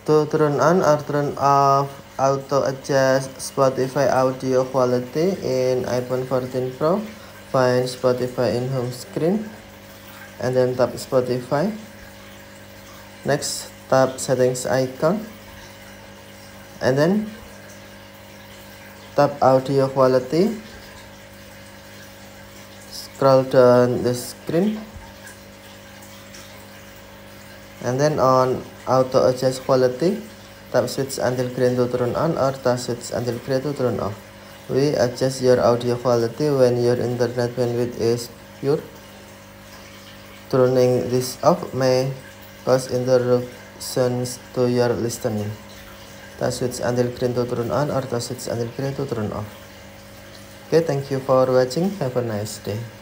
To turn on or turn off auto adjust Spotify audio quality in iPhone 14 Pro, find Spotify in home screen and then tap Spotify. Next, tap settings icon and then tap audio quality. Scroll down the screen and then on auto adjust quality, tap switch until green to turn on or tap switch until gray to turn off. We adjust your audio quality when your internet bandwidth is pure. Turning this off may cause interruptions to your listening. Tap switch until green to turn on or tap switch until gray to turn off. Okay, thank you for watching. Have a nice day.